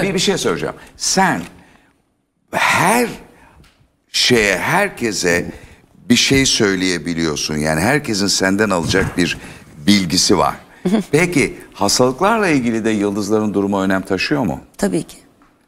bir şey soracağım. Sen her şeye, herkese bir şey söyleyebiliyorsun. Yani herkesin senden alacak bir bilgisi var. Peki hastalıklarla ilgili de yıldızların durumu önem taşıyor mu? Tabii ki.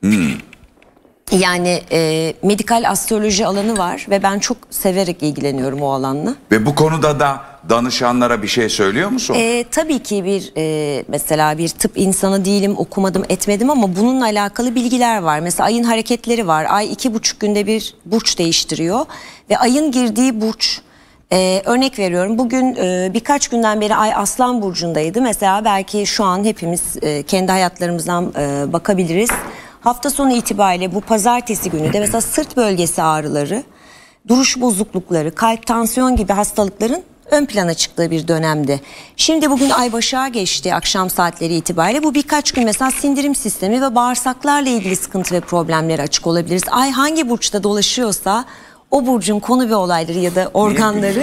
Yani medikal astroloji alanı var ve ben çok severek ilgileniyorum o alanla. Ve bu konuda da danışanlara bir şey söylüyor musun? Tabii ki mesela bir tıp insanı değilim, okumadım etmedim ama bununla alakalı bilgiler var. Mesela ayın hareketleri var. Ay 2,5 günde bir burç değiştiriyor ve ayın girdiği burç, örnek veriyorum, bugün birkaç günden beri ay Aslan burcundaydı. Mesela belki şu an hepimiz kendi hayatlarımızdan bakabiliriz. Hafta sonu itibariyle bu pazartesi günü de mesela sırt bölgesi ağrıları, duruş bozuklukları, kalp, tansiyon gibi hastalıkların ön plana çıktığı bir dönemdi. Şimdi bugün ay Başak'a geçti akşam saatleri itibariyle. Bu birkaç gün mesela sindirim sistemi ve bağırsaklarla ilgili sıkıntı ve problemleri açık olabiliriz. Ay hangi burçta dolaşıyorsa o burcun konu ve olayları ya da organları.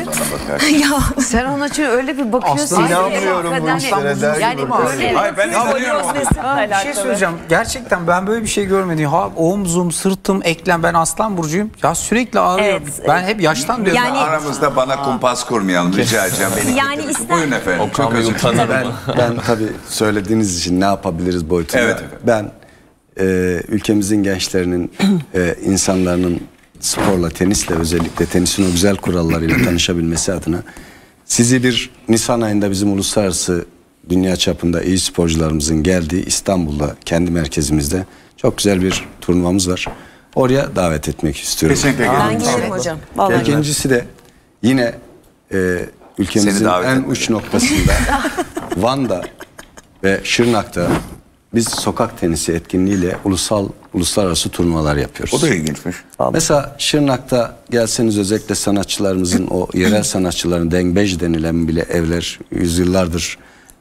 Ya sen ona için öyle bir bakıyorsun. İnanmıyorum bu işlere. Yani böyle. Hayır, ben inanıyorum. Bir şey söyleyeceğim. Gerçekten ben böyle bir şey görmedim. Omzum, sırtım, eklem. Ben Aslan burcuyum. Ya sürekli ağrıyor. Evet. Ben hep yaştan diyorum. Yani- Aramızda bana kumpas kurmayalım rica edeceğim. Beni Yani getirin. ister- Buyurun efendim. Çok özür dilerim. Ben tabii söylediğiniz için ne yapabiliriz boyutunda. Evet efendim. Ben ülkemizin gençlerinin, insanların sporla, tenisle, özellikle tenisin o güzel kurallarıyla tanışabilmesi adına sizi bir Nisan ayında bizim uluslararası dünya çapında iyi sporcularımızın geldiği İstanbul'da kendi merkezimizde çok güzel bir turnuvamız var. Oraya davet etmek istiyorum. Kesinlikle Ben gelin. gelirim hocam. Vallahi. İkincisi de yine ülkemizin Seni davet en etmedi. uç noktasında Van'da ve Şırnak'ta biz sokak tenisi etkinliğiyle uluslararası turnuvalar yapıyoruz. O da ilginçmiş. Mesela Şırnak'ta gelseniz özellikle sanatçılarımızın o yerel sanatçıların dengbej denilen bile evler yüzyıllardır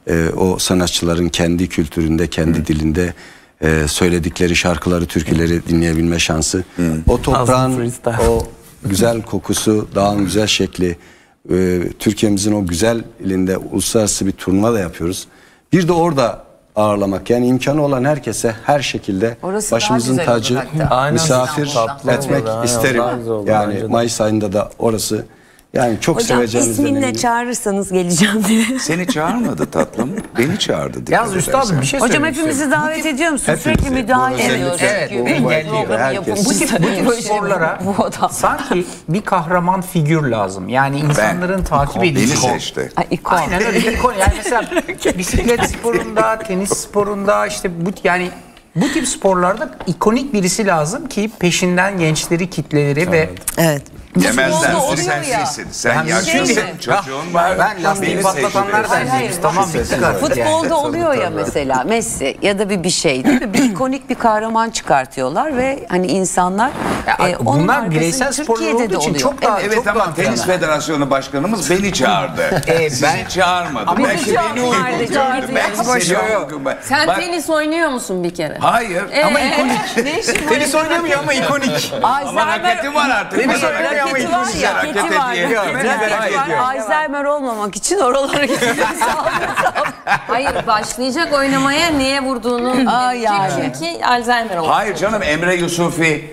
o sanatçıların kendi kültüründe, kendi dilinde söyledikleri şarkıları, türküleri dinleyebilme şansı. O toprağın o güzel kokusu, dağın güzel şekli, Türkiye'mizin o güzel ilinde uluslararası bir turnuva da yapıyoruz. Bir de orada ağırlamak, yani imkanı olan herkese her şekilde Orası daha başımızın güzel tacı, olur hatta. Aynen. misafir İstanbul'dan. etmek Aynen, isterim. daha güzel olur Yani bence de. Mayıs ayında da orası, yani çok Hocam seveceğimiz isminle eminim. çağırırsanız geleceğim diye. Seni çağırmadı tatlım. Beni çağırdı. dikkat Yalnız üstadım edersen. bir şey Hocam söylemek hepimizi istiyorum. davet ediyor musun? Hepimizi. Sürekli müdahale Bu ediyor. özellikle- Evet, bu engelliyor. herkes. Bu tip sporlara Bu adam. sanki bir kahraman figür lazım. Yani insanların takip Beni edildiği. seçti. Ay, ikon. Aynen öyle bir ikon. Yani mesela bisiklet sporunda, tenis sporunda, işte bu tip sporlarda ikonik birisi lazım ki peşinden gençleri, kitleleri ve Evet. Yemezler. Futbolda O oluyor sen ya. değilsin. Sen Ben yaşlısın. şey mi? Çocuğun var. ben lastiği Beni patlatanlar seçti. derdim. Tamam bittik artık. Futbolda oluyor ya mesela Messi ya da bir şey değil mi? Bir ikonik bir kahraman çıkartıyorlar ve hani insanlar onun bunlar arkasını bireysel sporlar Türkiye'de olduğu de için oluyor. çok daha Evet ama Tenis Federasyonu Başkanımız beni çağırdı. Sizi çağırmadı. Ama Belki bizi beni uygun çağırdı, gördü. çağırdı. Belki Ama seni şu- uygun. Sen Bak- tenis oynuyor musun bir kere? Hayır. ama ikonik. Ne işin var? Tenis oynamıyor ama ikonik. Ama raketi var artık. Tenis Bana oynuyor ama raketi ikonik. size raket Raketi var. hediye ediyorum. Raketi var. Alzheimer olmamak için oralara gidiyor. Hayır, başlayacak oynamaya neye vurduğunu Aa, bilecek yani. çünkü Alzheimer oldu. Hayır canım, Emre Yusufi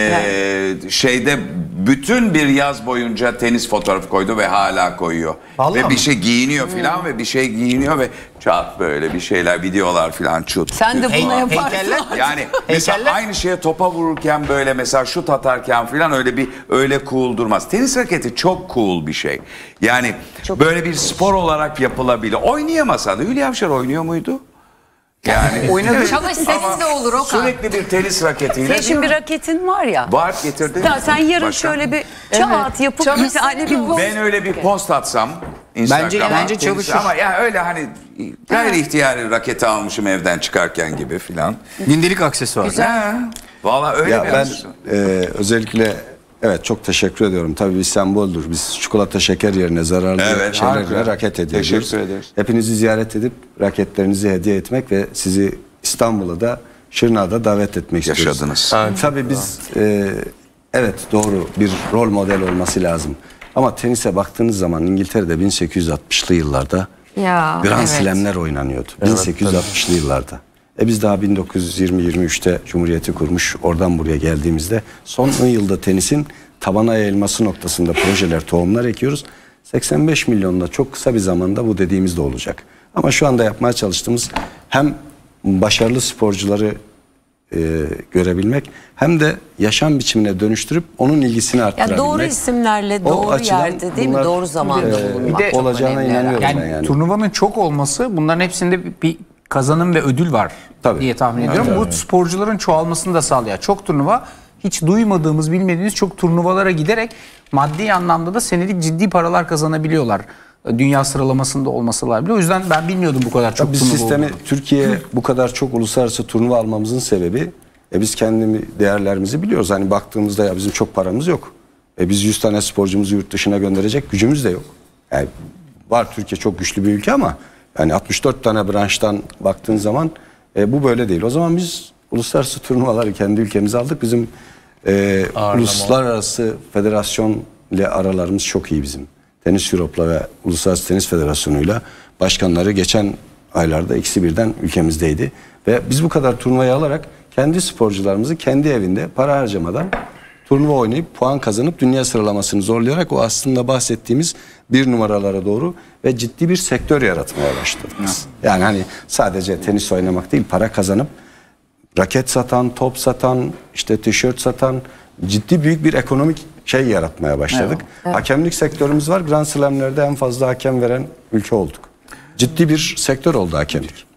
şeyde bütün bir yaz boyunca tenis fotoğrafı koydu ve hala koyuyor. Vallahi ve bir mi? şey giyiniyor filan ve bir şey giyiniyor ve çat böyle bir şeyler, videolar filan çut. Sen de bunu falan. yaparsın. Heykeller. Yani mesela aynı şeye topa vururken böyle mesela şut atarken filan öyle cool durmaz. Tenis raketi çok cool bir şey. Yani böyle bir spor olarak yapılabilir. Oynayamasa da Hülya Avşar oynuyor muydu? Yani Oynadı. Çalış senin de olur Okan. sürekli bir tenis raketiyle. Senin şimdi bir raketin var ya. Var, getirdin. Ya sen yarın Başka? şöyle bir çat yapıp bir tane bir poz. Ben öyle bir post atsam Instagram'a. Bence çalışır. Ama ya öyle hani gayri ihtiyari raketi almışım evden çıkarken gibi filan. Gündelik aksesuar. Ha, Valla öyle Ya bir ben aksesuar. özellikle evet çok teşekkür ediyorum. Tabii bir semboldür. Biz çikolata şeker yerine zararlı Evet, şeylerle harika. raket ediyoruz. Teşekkür ederiz. Hepinizi ziyaret edip raketlerinizi hediye etmek ve sizi İstanbul'a da Şırnak'a da davet etmek istiyoruz. Yaşadınız. Tabii biz evet doğru bir rol model olması lazım. Ama tenise baktığınız zaman İngiltere'de 1860'lı yıllarda Ya, Grand evet. Slam'ler oynanıyordu. 1860'lı yıllarda. Biz daha 1920-23'te Cumhuriyeti kurmuş, oradan buraya geldiğimizde son 10 yılda tenisin tabana yayılması noktasında projeler, tohumlar ekiyoruz. 85 milyonla çok kısa bir zamanda bu dediğimiz de olacak. Ama şu anda yapmaya çalıştığımız hem başarılı sporcuları görebilmek hem de yaşam biçimine dönüştürüp onun ilgisini arttırabilmek. Yani doğru isimlerle doğru yerde değil mi? Doğru zamanda bulunmak. bir de çok olacağına önemli inanıyorum. herhalde. Yani Yani. turnuvanın çok olması, bunların hepsinde bir kazanım ve ödül var Tabii. diye tahmin ediyorum. Bu sporcuların çoğalmasını da sağlıyor. Çok turnuva, hiç duymadığımız, bilmediğimiz çok turnuvalara giderek maddi anlamda da senelik ciddi paralar kazanabiliyorlar. Dünya sıralamasında olmasalar bile. O yüzden ben bilmiyordum bu kadar çok Biz turnuva sistemi olduğunu. Türkiye bu kadar çok uluslararası turnuva almamızın sebebi biz kendi değerlerimizi biliyoruz. Hani baktığımızda ya bizim çok paramız yok. Biz 100 tane sporcumuzu yurt dışına gönderecek gücümüz de yok. Yani var, Türkiye çok güçlü bir ülke ama yani 64 tane branştan baktığın zaman bu böyle değil. O zaman biz uluslararası turnuvaları kendi ülkemize aldık. Bizim uluslararası federasyon ile aralarımız çok iyi bizim. Tenis Europe'la ve Uluslararası Tenis Federasyonu'yla başkanları geçen aylarda ikisi birden ülkemizdeydi. Ve biz bu kadar turnuvayı alarak kendi sporcularımızı kendi evinde para harcamadan turnuva oynayıp puan kazanıp dünya sıralamasını zorlayarak o aslında bahsettiğimiz bir numaralara doğru ve ciddi bir sektör yaratmaya başladık biz. Yani hani sadece tenis oynamak değil, para kazanıp raket satan, top satan, işte tişört satan ciddi büyük bir ekonomik şey yaratmaya başladık. Evet. Hakemlik sektörümüz var. Grand Slam'lerde en fazla hakem veren ülke olduk. Ciddi bir sektör oldu hakemlik.